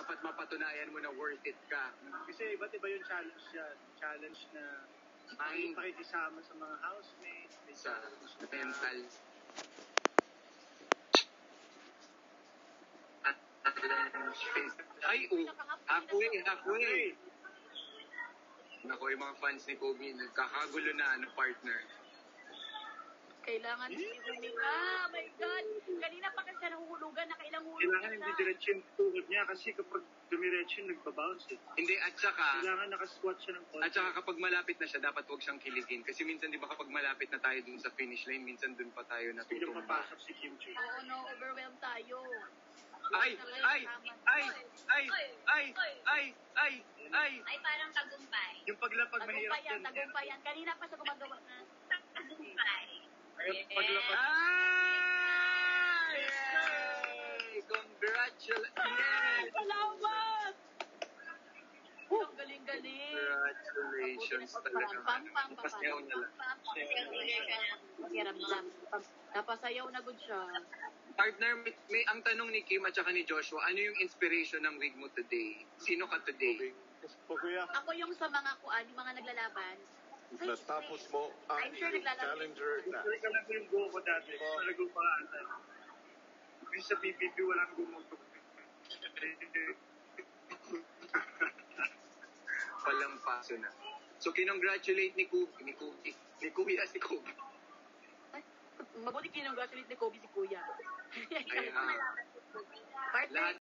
dapat mapatunayan mo na worth it ka. Kasi iba't iba yung challenge yan. Challenge na Mind, pakikisama sa mga housemates, may sa challenge na mental. Ay, halfway. Naku, yung mga fans ni Kobe, nagkakagulo na, partner. Kailangan huminga. Oh my God. Kanina pa kasi nahuhulugan na kailang hulog kailangan na hindi siya. diretso yung tuhod niya kasi kapag dumiretso yung nagbabounce eh. Hindi, at saka Kailangan nakasquat siya ng konti. At saka kapag malapit na siya, dapat huwag siyang kiligin. Kasi minsan, di ba, kapag malapit na tayo dun sa finish line, minsan dun pa tayo Hindi natutumba. papasok si Kim Chiu. Oo, no, overwhelmed tayo. Ay, parang tagumpay. Yung paglapag mahirap yan. Tagumpay yan. Kanina pa siya gumagawa na. Tagumpay. Yung paglapag. Ay! Congratulations! Yes! Salamat! Ang galing-galing. Congratulations talaga. Pasayaw na lang. Pakiramdam. Napasayaw na good siya. Partner, may ang tanong ni Kim at saka ni Joshua, ano yung inspiration ng wig mo today? Sino ka today? Kuya, Ako yung sa mga kuan, yung mga naglalaban. natapos mo ang I'm sure naglalaro. challenger na. Tuloy ka lang yung go ko dati. Talagang paatan. Kasi sa PPP walang gumuto. Palampaso na. So, kinongratulate ni Kuya si Kobe. Mabuti kinongratulate ni Kobe si Kuya. Ay, Partner, lahat